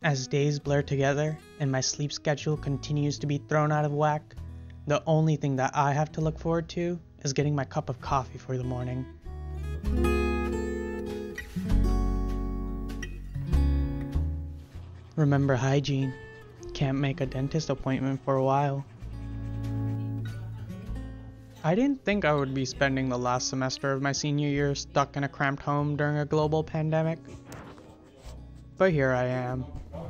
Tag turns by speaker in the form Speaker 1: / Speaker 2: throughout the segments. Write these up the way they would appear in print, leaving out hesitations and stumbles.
Speaker 1: As days blur together and my sleep schedule continues to be thrown out of whack, the only thing that I have to look forward to is getting my cup of coffee for the morning. Remember hygiene. Can't make a dentist appointment for a while. I didn't think I would be spending the last semester of my senior year stuck in a cramped home during a global pandemic. But here I am.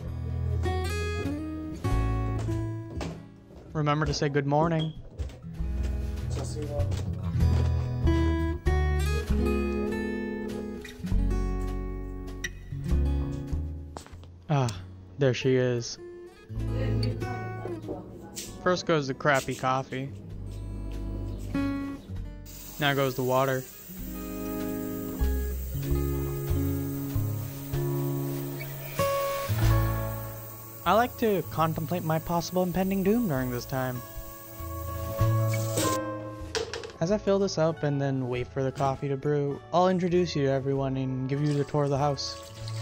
Speaker 1: Remember to say good morning. Ah, there she is. First goes the crappy coffee. Now goes the water. I like to contemplate my possible impending doom during this time. As I fill this up and then wait for the coffee to brew, I'll introduce you to everyone and give you the tour of the house.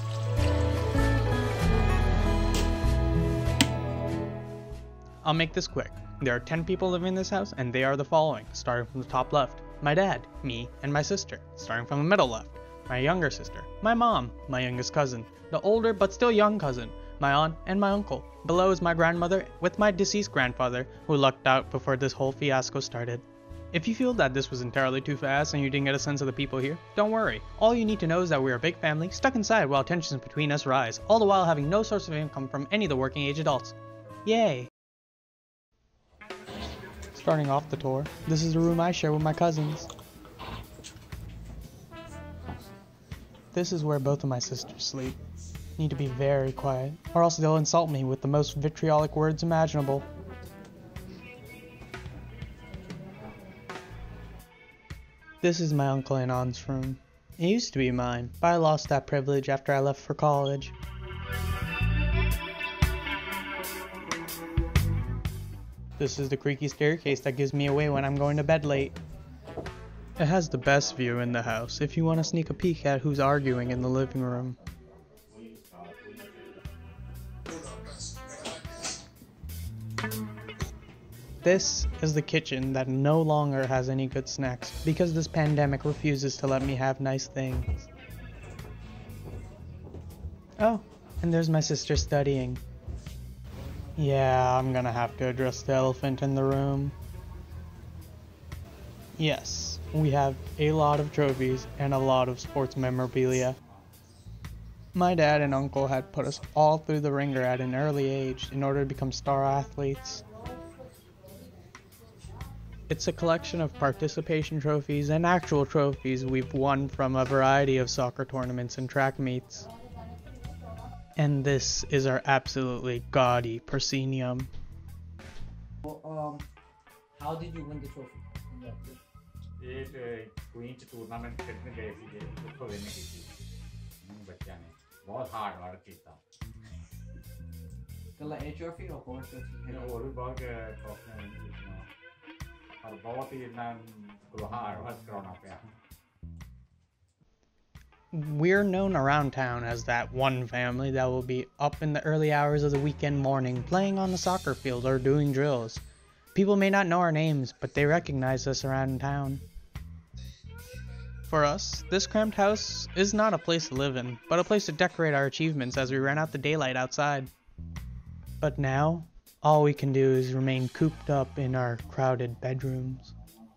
Speaker 1: I'll make this quick. There are 10 people living in this house, and they are the following, starting from the top left. My dad, me, and my sister. Starting from the middle left. My younger sister. My mom, my youngest cousin. The older but still young cousin. My aunt and my uncle. Below is my grandmother with my deceased grandfather, who lucked out before this whole fiasco started. If you feel that this was entirely too fast and you didn't get a sense of the people here, don't worry. All you need to know is that we are a big family, stuck inside while tensions between us rise, all the while having no source of income from any of the working age adults. Yay! Starting off the tour, this is the room I share with my cousins. This is where both of my sisters sleep. Need to be very quiet, or else they'll insult me with the most vitriolic words imaginable. This is my uncle and aunt's room. It used to be mine, but I lost that privilege after I left for college. This is the creaky staircase that gives me away when I'm going to bed late. It has the best view in the house if you want to sneak a peek at who's arguing in the living room. This is the kitchen that no longer has any good snacks because this pandemic refuses to let me have nice things. Oh, and there's my sister studying. Yeah, I'm gonna have to address the elephant in the room. Yes, we have a lot of trophies and a lot of sports memorabilia. My dad and uncle had put us all through the ringer at an early age in order to become star athletes. It's a collection of participation trophies and actual trophies we've won from a variety of soccer tournaments and track meets. And this is our absolutely gaudy proscenium.
Speaker 2: Well, how did you win the trophy?
Speaker 3: एक queens tournament खेलने गए थे उसको लेने की थी बच्चा ने बहुत हार्ड वर्क किया
Speaker 2: कल ए trophy or four trophy
Speaker 3: और भी बहुत और बहुत ही ना हार्ड वर्क करना पड़ा.
Speaker 1: We're known around town as that one family that will be up in the early hours of the weekend morning playing on the soccer field or doing drills. People may not know our names, but they recognize us around town. For us, this cramped house is not a place to live in, but a place to decorate our achievements as we run out the daylight outside. But now, all we can do is remain cooped up in our crowded bedrooms.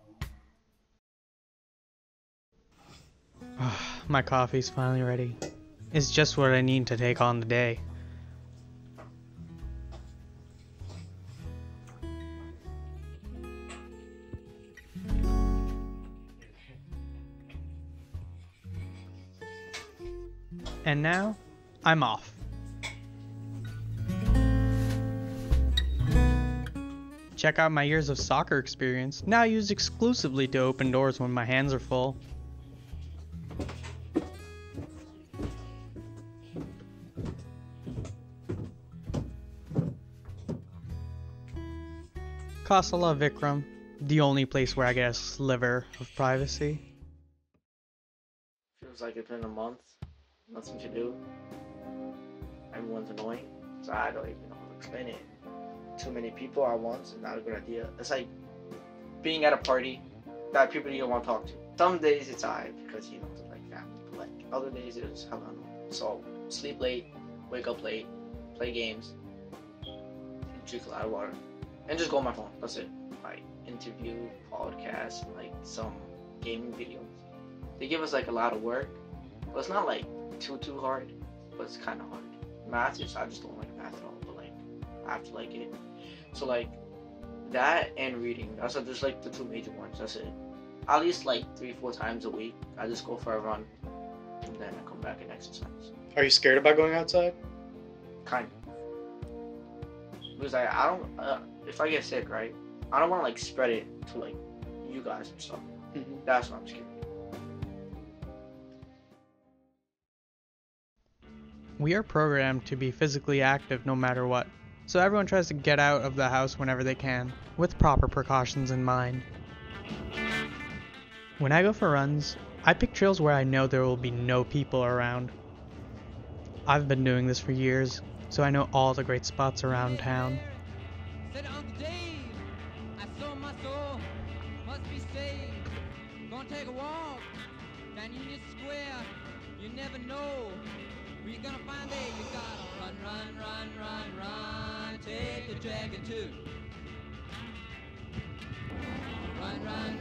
Speaker 1: My coffee's finally ready. It's just what I need to take on the day. And now, I'm off. Check out my years of soccer experience, now used exclusively to open doors when my hands are full. Casa la Vickram, the only place where I get a sliver of privacy.
Speaker 4: Feels like it's been a month. Nothing to do. everyone's annoying. So I don't even know how to explain it. Too many people at once is not a good idea. It's like being at a party that people you don't want to talk to. Some days it's alright because you know it's like family, but like other days it's hell no. So sleep late, wake up late, play games, drink a lot of water, and just go on my phone. That's it. Like interview, podcasts, like some gaming videos. They give us like a lot of work, but it's not like too hard, but it's kind of hard. Math is, I just don't like math at all, but like I have to like it. So like that and reading, that's just like the two major ones. That's it. At least like 3-4 times a week, I just go for a run, and then I come back and exercise.
Speaker 5: Are you scared about going outside?
Speaker 4: Kind of. Because I don't, if I get sick, right, I don't want to like spread it to like you guys and stuff.
Speaker 5: Mm-hmm.
Speaker 4: That's what I'm scared.
Speaker 1: We are programmed to be physically active no matter what, so everyone tries to get out of the house whenever they can, with proper precautions in mind. When I go for runs, I pick trails where I know there will be no people around. I've been doing this for years, so I know all the great spots around town.
Speaker 6: Said Uncle Dave, I saw my soul, must be saved. Gonna take a walk down Union Square. You never know where you're gonna find it. You gotta run, take the dragon too. Run.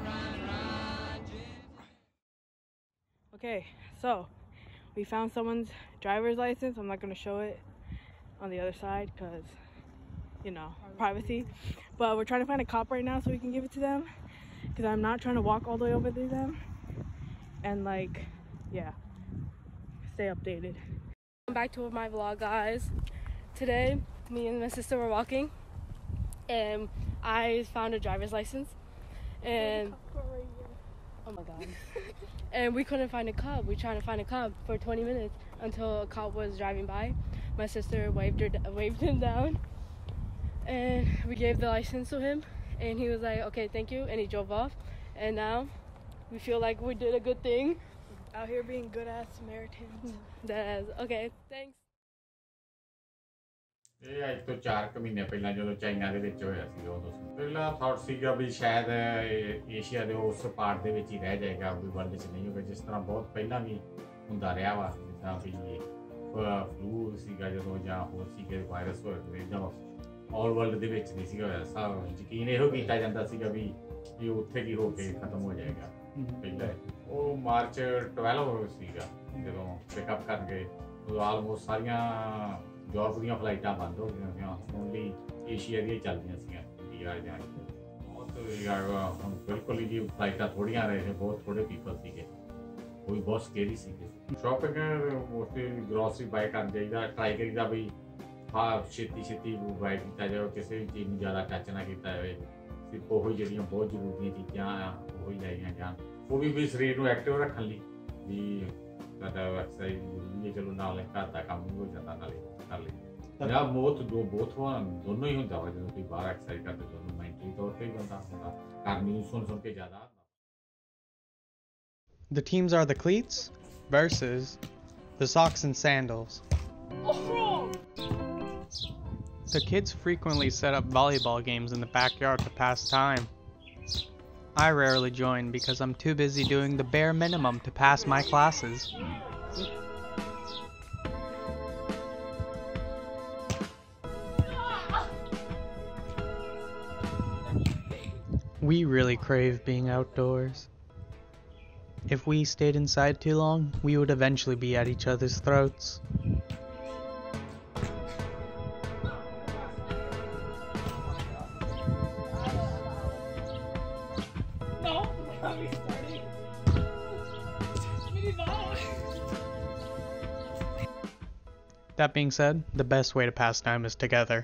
Speaker 7: Okay, so we found someone's driver's license. I'm not going to show it on the other side because, you know, privacy. But we're trying to find a cop right now so we can give it to them because I'm not trying to walk all the way over to them. And like, yeah, stay updated. Welcome back to my vlog, guys. Today, me and my sister were walking and I found a driver's license. And oh my god. And we couldn't find a cop. We tried to find a cop for 20 minutes until a cop was driving by. My sister waved him down, and we gave the license to him, and he was like, okay, thank you, and he drove off. And now we feel like we did a good thing. Out here being good ass Samaritans. That is okay, thanks.
Speaker 3: ਇਹ ਅੱਜ ਤੋਂ 4 ਮਹੀਨੇ ਪਹਿਲਾਂ ਜਦੋਂ China ਦੇ ਵਿੱਚ ਹੋਇਆ ਸੀ ਉਦੋਂ ਪਹਿਲਾ ਥਾਟ ਸੀਗਾ ਵੀ ਸ਼ਾਇਦ ਏਸ਼ੀਆ ਦੇ ਉਸ ਪਾਰਟ ਦੇ ਵਿੱਚ ਹੀ ਰਹਿ ਜਾਏਗਾ, ਕੋਈ ਵਰਲਡ 'ਚ ਨਹੀਂ ਹੋਗਾ, ਜਿਸ ਤਰ੍ਹਾਂ ਬਹੁਤ ਪਹਿਲਾਂ ਵੀ ਹੁੰਦਾ ਰਿਹਾ ਵਾ, ਜਿੱਦਾਂ ਵੀ ਫਲੂ ਸੀਗਾ ਜਦੋਂ ਜਾਂ ਹੋਰ ਸੀਗੇ ਵਾਇਰਸ ਹੋਏ ਜਾਂ ਆਲ ਵਰਲਡ ਦੇ ਵਿੱਚ ਨਹੀਂ ਸੀਗਾ ਹੋਇਆ। ਸਭ ਯਕੀਨ ਇਹੋ ਕੀਤਾ ਜਾਂਦਾ ਸੀਗਾ ਵੀ ਇਹ ਉੱਥੇ ਕੀ ਹੋ ਕੇ ਖਤਮ ਹੋ ਜਾਏਗਾ। ਪਹਿਲਾਂ ਉਹ ਮਾਰਚ 12 ਸੀਗਾ ਜਦੋਂ ਪਿਕਅਪ ਕਰ ਗਏ, ਉਦੋਂ ਆਲਮੋਸਟ ਸਾਰੀਆਂ ਯੂਰਪ ਦੀਆਂ ਫਲਾਈਟਾਂ ਬੰਦ ਹੋ ਗਈਆਂ ਸੀਗੀਆਂ, ਓਨਲੀ ਏਸ਼ੀਆ ਦੀਆਂ ਚੱਲਦੀਆਂ ਸੀਗੀਆਂ ਇੰਡੀਆ ਜਾਂ ਬਹੁਤ ਹੁਣ ਬਿਲਕੁਲ ਹੀ ਜੀ ਫਲਾਈਟਾਂ ਥੋੜ੍ਹੀਆਂ ਰਹੇ, ਬਹੁਤ ਥੋੜ੍ਹੇ ਪੀਪਲ ਸੀਗੇ, ਉਹ ਵੀ ਬਹੁਤ ਸਕੇਰੀ ਸੀਗੇ। ਸ਼ੋਪਿੰਗ ਮੋਸਟਲੀ ਗਰੋਸਰੀ ਬਾਏ ਕਰਨ ਚਾਹੀਦਾ, ਟਰਾਈ ਕਰੀਦਾ ਵੀ ਹਾਂ ਛੇਤੀ ਬਾਏ ਕੀਤਾ ਜਾਵੇ, ਕਿਸੇ ਵੀ ਚੀਜ਼ ਨੂੰ ਜ਼ਿਆਦਾ ਟੱਚ ਨਾ ਕੀਤਾ ਜਾਵੇ, ਸਿਰਫ ਉਹ ਜਿਹੜੀਆਂ ਬਹੁਤ ਜ਼ਰੂਰੀ ਚੀਜ਼ਾਂ ਆ ਉਹ ਹੀ ਲਾਈਆਂ ਜਾਣ, ਉਹ ਵੀ ਸਰੀਰ ਨੂੰ ਐਕਟਿਵ ਰੱਖਣ ਲਈ ਵੀ ਸਾਡਾ ਐਕਸਰਸਾਈਜ਼ ਜ਼ਰੂਰੀ ਹੈ। ਚਲੋ ਨਾਲ ਘਰ ਦਾ ਕੰਮ ਵੀ ਹੋ ਜਾਂਦਾ, ਨਾਲੇ ਕਰ ਲਈ ਜਾਂ ਬਹੁਤ ਦੋਨੋਂ ਹੀ ਹੁੰਦਾ ਵਾ, ਜਦੋਂ ਤੁਸੀਂ ਬਾਹਰ ਐਕਸਰਸਾਈਜ਼ ਕਰਦੇ ਦੋਨੋਂ ਮੈਂਟਲੀ ਤੌਰ ਤੇ ਹੀ ਬੰਦਾ ਹੁੰਦਾ, ਕਰਨੀ ਨੂੰ ਸੁਣ ਕੇ ਜ਼ਿਆਦਾ।
Speaker 1: The teams are the cleats versus the socks and sandals. The kids frequently set up volleyball games in the backyard to pass time. I rarely join because I'm too busy doing the bare minimum to pass my classes. We really crave being outdoors. If we stayed inside too long, we would eventually be at each other's throats. That being said, the best way to pass time is together.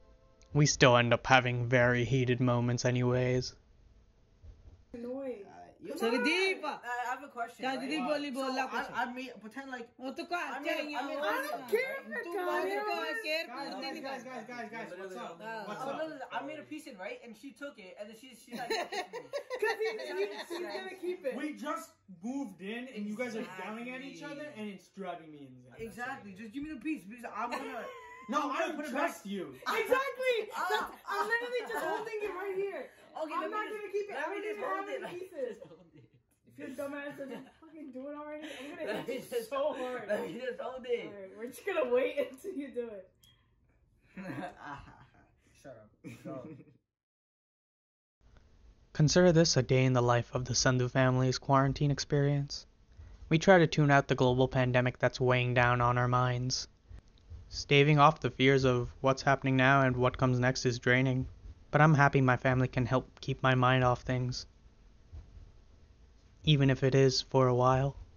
Speaker 1: We still end up having very heated moments anyways.
Speaker 5: Sukhdeep,
Speaker 2: I have a question.
Speaker 5: क्या दीदी बोली बोल ला कुछ
Speaker 2: I mean, pretend like.
Speaker 5: वो तो क्या
Speaker 2: I mean,
Speaker 5: चाहिए
Speaker 2: I don't
Speaker 7: care if you're
Speaker 5: तू
Speaker 7: tired.
Speaker 5: बोल को care पूछती नहीं
Speaker 3: guys, what's up? What's
Speaker 2: Oh,
Speaker 3: up?
Speaker 2: no, I made a piece in, right? And she took it, and then she's like,
Speaker 7: Because he's gonna keep it.
Speaker 1: We just moved in and you guys are yelling at each other and it's driving me insane.
Speaker 2: exactly. Just give me the piece because I'm gonna.
Speaker 1: No,
Speaker 2: I'm
Speaker 1: I
Speaker 2: gonna put
Speaker 1: don't
Speaker 2: it back.
Speaker 1: trust you.
Speaker 7: Exactly. I'm literally just holding it right here.
Speaker 2: Okay,
Speaker 7: I'm not gonna keep it.
Speaker 2: Let
Speaker 7: I
Speaker 2: me
Speaker 7: don't
Speaker 2: just
Speaker 7: even
Speaker 2: hold
Speaker 7: have
Speaker 2: it.
Speaker 7: any pieces. If your dumbass doesn't fucking do it already, I'm gonna
Speaker 2: Let me
Speaker 7: hit you
Speaker 2: just-
Speaker 7: so hard.
Speaker 2: Let me just hold it.
Speaker 7: Alright, we're just gonna wait until you do it.
Speaker 2: Shut up. Go.
Speaker 1: Consider this a day in the life of the Sandhu family's quarantine experience. We try to tune out the global pandemic that's weighing down on our minds. Staving off the fears of what's happening now and what comes next is draining, but I'm happy my family can help keep my mind off things, even if it is for a while.